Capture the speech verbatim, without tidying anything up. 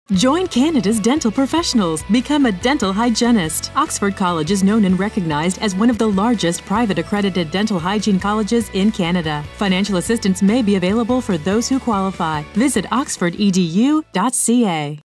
Join Canada's dental professionals. Become a dental hygienist. Oxford College is known and recognized as one of the largest private accredited dental hygiene colleges in Canada. Financial assistance may be available for those who qualify. Visit oxford e d u dot c a.